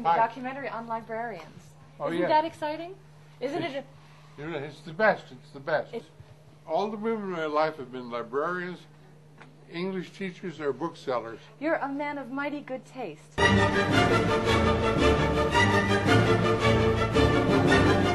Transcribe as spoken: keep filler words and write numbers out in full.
the Hi. documentary on librarians. Oh, Isn't yeah. that exciting? Isn't It's, it? you know, it's the best. It's the best. It's- All the women in my life have been librarians, English teachers, or booksellers. You're a man of mighty good taste.